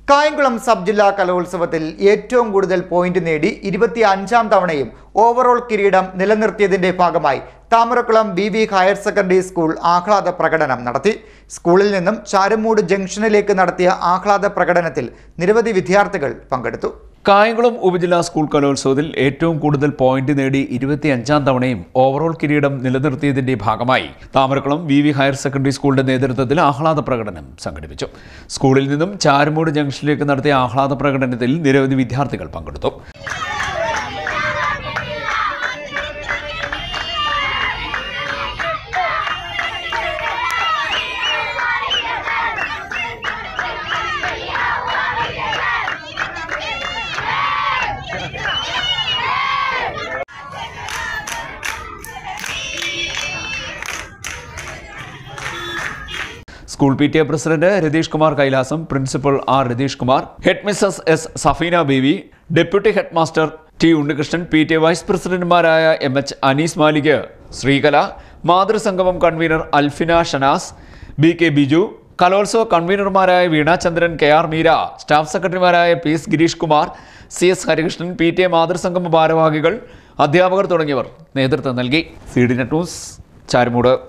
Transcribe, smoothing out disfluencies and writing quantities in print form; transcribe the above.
Kayamkulam sub ജില്ലാ കലോത്സവത്തിൽ ഏറ്റവും കൂടുതൽ പോയിന്റ് നേടി 25ാം തവണയും ഓവറോൾ കിരീടം നിലനിർത്തിയതിന്റെ ഭാഗമായി Thamarakulam B higher secondary school ആഹ്ലാദ പ്രകടനം നടത്തി. സ്കൂളിൽ നിന്നും ചാരമൂട് ജംഗ്ഷനിലേക്ക് നടത്തിയ ആഹ്ലാദ പ്രകടനത്തിൽ നിരവധി വിദ്യാർത്ഥികൾ പങ്കെടുത്തു. കായംകുളം ഉപജില്ലാ സ്കൂൾ കലോത്സവത്തിൽ ഏറ്റവും കൂടുതൽ പോയിന്റ് നേടി 25ാം തവണയും ഓവറോൾ കിരീടം നിലനിർത്തിയതിന്റെ ഭാഗമായി താമരക്കുളം ബി ഹയർ സെക്കൻഡറി സ്കൂളിന്റെ നേതൃത്വത്തിൽ ആഹ്ലാദ പ്രകടനം സംഘടിപ്പിച്ചു. സ്കൂളിൽ നിന്നും ചാരമൂട് ജംഗ്ഷനിലേക്ക് നടത്തിയ ആഹ്ലാദ പ്രകടനത്തിൽ നിരവധി വിദ്യാർത്ഥികൾ പങ്കെടുത്തു. School PTA president Ratheesh Kumar Kailasam, principal R Ratheesh Kumar, headmistress S Safeena Baby, deputy head master T Unnikrishnan, PTA vice പ്രസിഡന്റുമാരായ MH അനീസ് മാലിക്, ശ്രീകല, മാതൃസംഗമം കൺവീനർ അൽഫിന ഷനാസ്, BK ബിജു, കലോത്സവ കൺവീനർമാരായ വീണാചന്ദ്രൻ, KR മീര, സ്റ്റാഫ് സെക്രട്ടറിമാരായ PS Gireesh Kumar, CS Harikrishnan, PTA മാതൃസംഗമ ഭാരവാഹികൾ, അധ്യാപകർ തുടങ്ങിയവർ നേതൃത്വം നൽകി. CDNet news, Charummood.